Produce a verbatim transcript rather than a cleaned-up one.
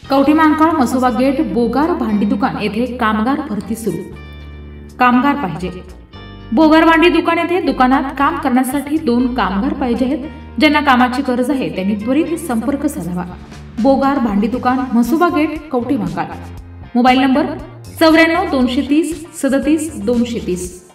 Kavathe Mahankal Masoba gate बोगार भांडी दुकान येथे कामगार भरती सुरू। कामगार पाहिजे। बोगार भांडी दुकान येथे दुकानात काम करण्यासाठी दोन कामगार पाहिजे आहेत। ज्यांना कामाची गरज आहे त्यांनी त्वरित संपर्क साधावा। बोगार भांडी दुकान Masoba gate Kavathe Mahankal. Mobile number चौऱ्याण्णव दोनशे तीस सदतीस दोनशे तीस।